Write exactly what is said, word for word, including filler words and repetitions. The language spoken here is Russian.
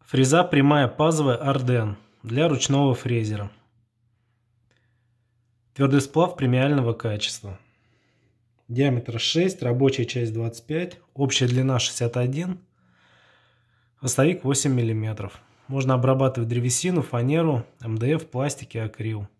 Фреза прямая пазовая арден для ручного фрезера. Твердый сплав премиального качества. Диаметр шесть, рабочая часть двадцать пять, общая длина шестьдесят один, хвостовик восемь миллиметров. Можно обрабатывать древесину, фанеру, эм дэ эф, пластик и акрил.